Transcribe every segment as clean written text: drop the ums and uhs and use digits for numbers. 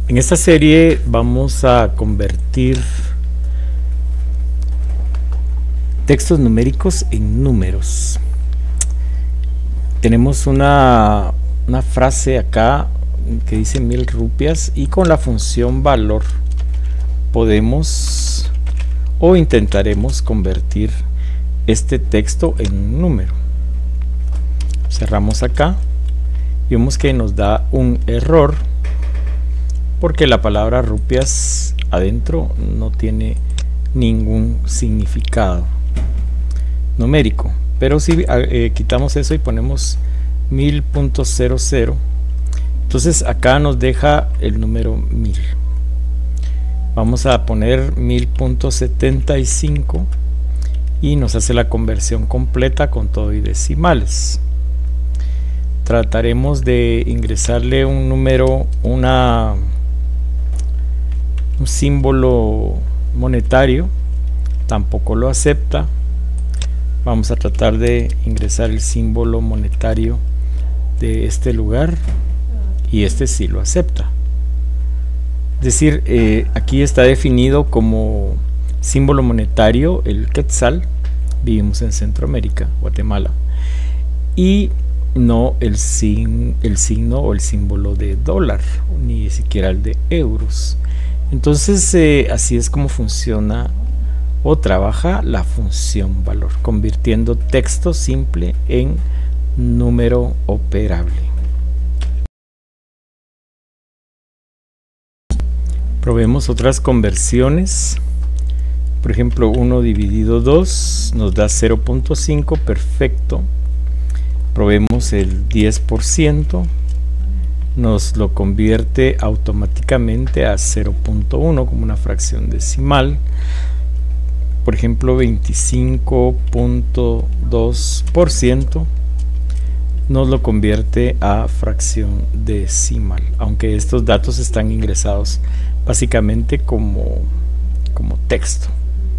En esta serie vamos a convertir textos numéricos en números. Tenemos una frase acá que dice 1000 rupias, y con la función valor podemos o intentaremos convertir este texto en un número. Cerramos acá y vemos que nos da un error porque la palabra rupias adentro no tiene ningún significado numérico. Pero si quitamos eso y ponemos 1000.00, entonces acá nos deja el número 1000. Vamos a poner 1000.75 y nos hace la conversión completa con todo y decimales. Trataremos de ingresarle un número, un símbolo monetario, tampoco lo acepta. Vamos a tratar de ingresar el símbolo monetario de este lugar y este sí lo acepta. Es decir, aquí está definido como símbolo monetario el quetzal. Vivimos en Centroamérica, Guatemala, y no el signo o el símbolo de dólar, ni siquiera el de euros. Entonces así es como funciona o trabaja la función valor, convirtiendo texto simple en número operable. Probemos otras conversiones. Por ejemplo, 1 dividido 2 nos da 0.5, perfecto. Probemos el 10%, nos lo convierte automáticamente a 0.1 como una fracción decimal. Por ejemplo, 25.2% nos lo convierte a fracción decimal, aunque estos datos están ingresados básicamente como texto.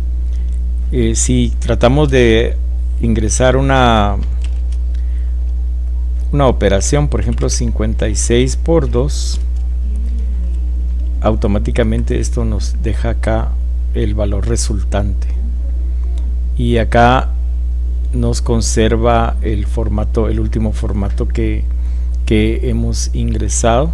Si tratamos de ingresar una operación, por ejemplo 56 por 2, automáticamente esto nos deja acá el valor resultante, y acá nos conserva el formato, el último formato que hemos ingresado.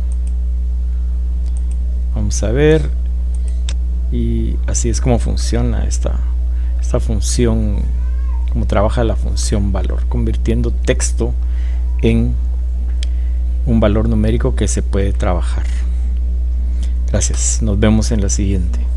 Vamos a ver, y así es como funciona esta función, como trabaja la función valor, convirtiendo texto en un valor numérico que se puede trabajar. Gracias, nos vemos en la siguiente.